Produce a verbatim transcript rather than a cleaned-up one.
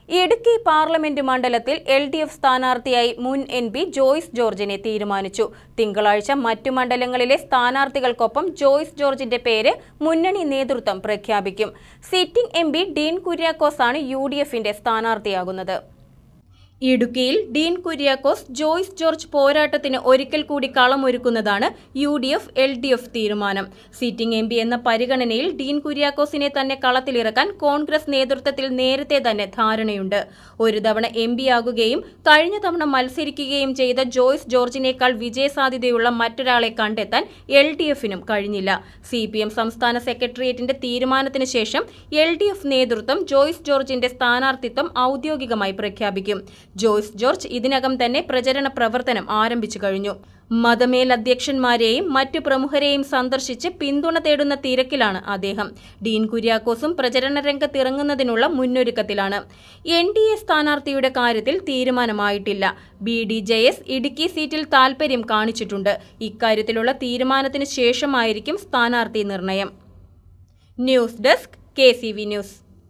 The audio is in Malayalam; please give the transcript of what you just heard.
ഇടുക്കി പാർലമെന്റ് മണ്ഡലത്തിൽ എൽ ഡി എഫ് സ്ഥാനാർത്ഥിയായി മുൻ എം പി ജോയ്സ് ജോർജിനെ തീരുമാനിച്ചു. തിങ്കളാഴ്ച മറ്റു മണ്ഡലങ്ങളിലെ സ്ഥാനാർത്ഥികൾക്കൊപ്പം ജോയ്സ് ജോർജിന്റെ പേര് മുന്നണി നേതൃത്വം പ്രഖ്യാപിക്കും. സിറ്റിംഗ് എം പി ഡീൻ കുര്യാക്കോസാണ് യു ഡി എഫിന്റെ സ്ഥാനാർത്ഥിയാകുന്നത്. ഇടുക്കിയിൽ ഡീൻ കുര്യാക്കോസ് ജോയ്സ് ജോർജ് പോരാട്ടത്തിന് ഒരിക്കൽ കൂടി കളമൊരുക്കുന്നതാണ് U D F L D F തീരുമാനം. സിറ്റിംഗ് എം പി എന്ന പരിഗണനയിൽ ഡീൻ കുര്യാക്കോസിനെ തന്നെ കളത്തിലിറക്കാൻ കോൺഗ്രസ് നേതൃത്വത്തിൽ നേരത്തെ തന്നെ ധാരണയുണ്ട്. ഒരു തവണ എം പി ആകുകയും കഴിഞ്ഞ തവണ മത്സരിക്കുകയും ചെയ്ത ജോയ്സ് ജോർജിനേക്കാൾ വിജയസാധ്യതയുള്ള മറ്റൊരാളെ കണ്ടെത്താൻ എൽ ഡി എഫിനും കഴിഞ്ഞില്ല. സി പി എം സംസ്ഥാന സെക്രട്ടേറിയറ്റിന്റെ തീരുമാനത്തിന് ശേഷം എൽ ഡി എഫ് നേതൃത്വം ജോയ്സ് ജോർജിന്റെ സ്ഥാനാർത്ഥിത്വം ഔദ്യോഗികമായി പ്രഖ്യാപിക്കും. ജോയ്സ് ജോർജ് ഇതിനകം തന്നെ പ്രചരണ പ്രവർത്തനം ആരംഭിച്ചു കഴിഞ്ഞു. മതമേലധ്യക്ഷന്മാരെയും മറ്റു പ്രമുഖരെയും സന്ദർശിച്ച് പിന്തുണ തേടുന്ന തിരക്കിലാണ് അദ്ദേഹം. ഡീൻ കുര്യാക്കോസും പ്രചരണ രംഗത്തിറങ്ങുന്നതിനുള്ള മുന്നൊരുക്കത്തിലാണ്. എൻ ഡി എ സ്ഥാനാർത്ഥിയുടെ കാര്യത്തിൽ തീരുമാനമായിട്ടില്ല. B D J S Idukki സീറ്റിൽ താൽപര്യം കാണിച്ചിട്ടുണ്ട്. ഇക്കാര്യത്തിലുള്ള തീരുമാനത്തിന് ശേഷമായിരിക്കും സ്ഥാനാർത്ഥി നിർണയം. News desk K C V news.